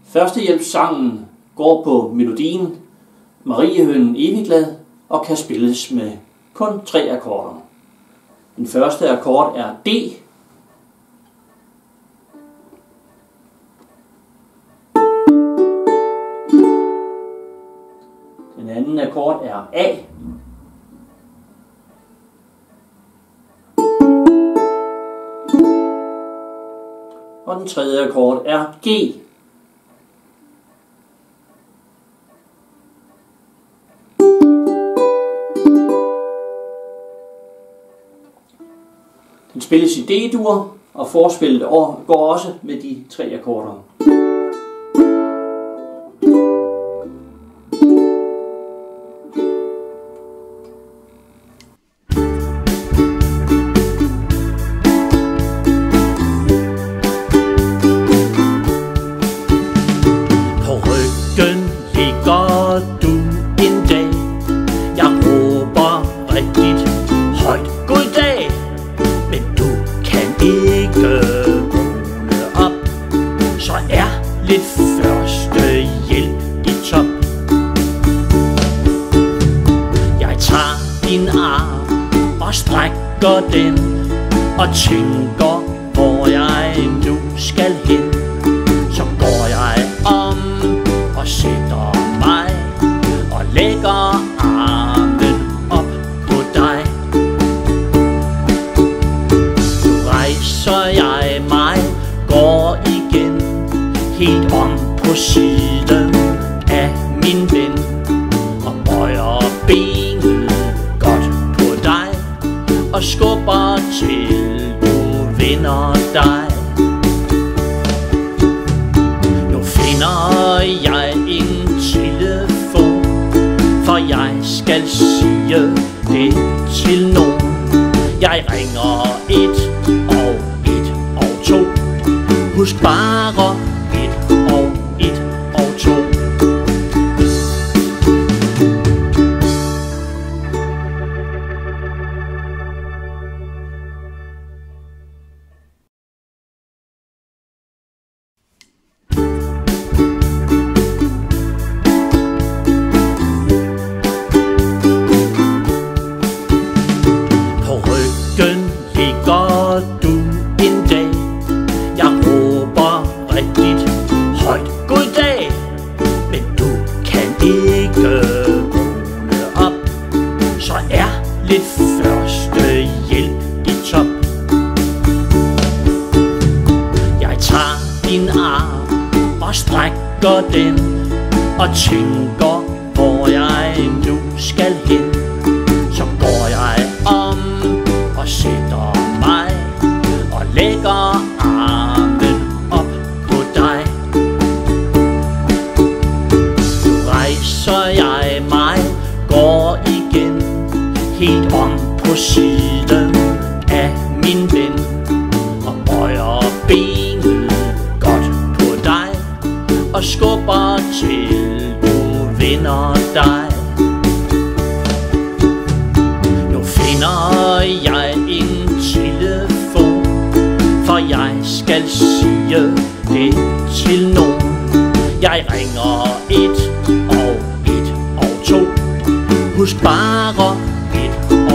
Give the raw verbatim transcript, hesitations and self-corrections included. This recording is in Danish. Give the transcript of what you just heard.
Førstehjælpssangen går på melodien Mariehønen Evigglad og kan spilles med kun tre akkorder. Den første akkord er D. Den anden akkord er A. Og den tredje akkord er G. Den spilles i D-dur, og forspillet går også med de tre akkorder. På ryggen ligger du en dag. Jeg råber rigtigt højt goddag, men du kan ikke vågne op. Så er lidt førstehjælp i top. Jeg tager din arm og strækker den og tænker, hvor jeg nu skal hen. Så går jeg om og sætter mig og lægger armen op på dig. Nu rejser jeg mig, går igen helt om på siden af min ven og bøjer benet godt på dig og skubber til du vender dig. Nu finder jeg en telefon, for jeg skal sige det til nogen. Jeg ringer et og et og to. Husk bare et og et og to. På ryggen ligger du en dag. Jeg råber rigtigt højt goddag, men du kan ikke vågne op. Så er lidt førstehjælp i top. Jeg tager din arm og strækker den og tænker, hvor jeg nu skal hen. Så går jeg om og sætter mig og lægger armen op på dig. Nu rejser jeg mig, går igen helt om på siden af min ven og bøjer benet godt på dig og skubber til du vender dig. Nu finder jeg en telefon, for jeg skal sige det til nogen. Jeg ringer et og et og to. Husk bare et